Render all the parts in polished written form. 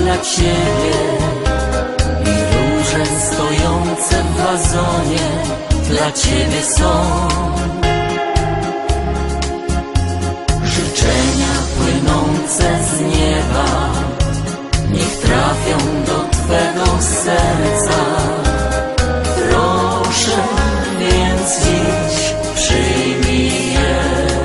dla Ciebie i róże stojące w wazonie dla Ciebie są. Życzenia płynące z nieba niech trafią do Twego serca. Proszę więc dziś przyjmij je.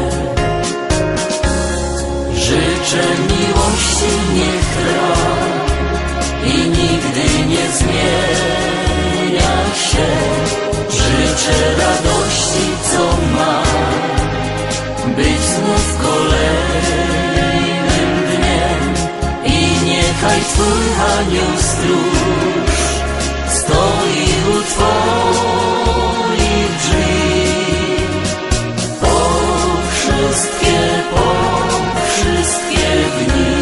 Życzę miłości niech trwa i nigdy nie zmienia się. Życzę radości, co ma być znów kolejnym dniem. I niechaj Twój anioł stróż stoi u Twoich drzwi. Po wszystkie dni.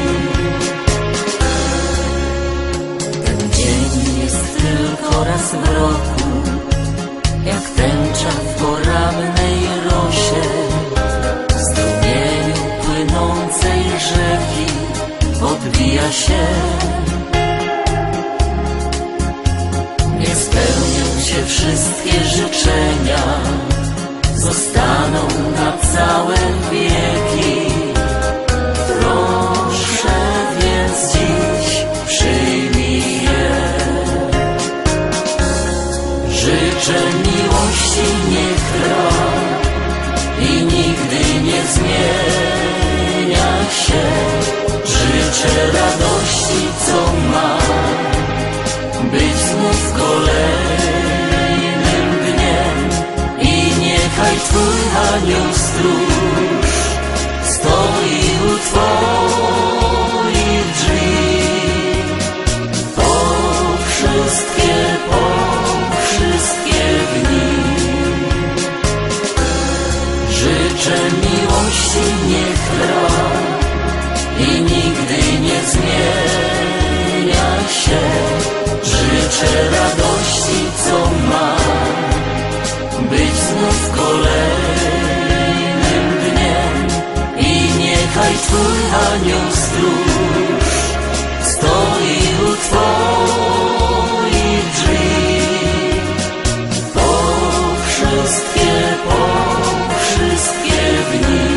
Ten dzień jest tylko raz w roku, jak tęcza w porannej rosie, w strumieniu płynącej rzeki odbija się. Nie spełnią się wszystkie życzenia, zostaną na całe wieki. Proszę więc dziś przyjmij je. Życzę miłości niech trwa i nigdy nie zmienia się. Życzę radości, co ma być znów kolejnym dniem. I niechaj Twój anioł stróż stoi u Twoich drzwi. Po wszystkie dni. Życzę miłości niech trwa i nigdy nie zmienia się. Życzę radości, co ma być znów kolejnym dniem. I niechaj Twój anioł stróż stoi u Twoich drzwi. Po wszystkie dni.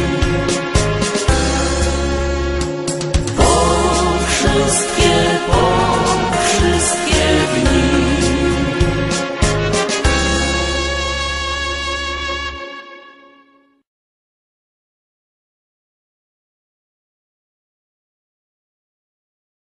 Po wszystkie